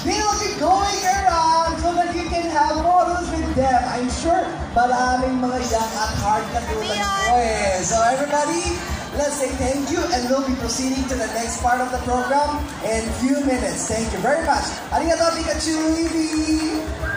they will be going around so that you can have photos with them. I'm sure maraming mga young at hard katulad ko eh. So everybody, let's say thank you and we'll be proceeding to the next part of the program in a few minutes. Thank you very much. Arigato, Pikachu, Eevee!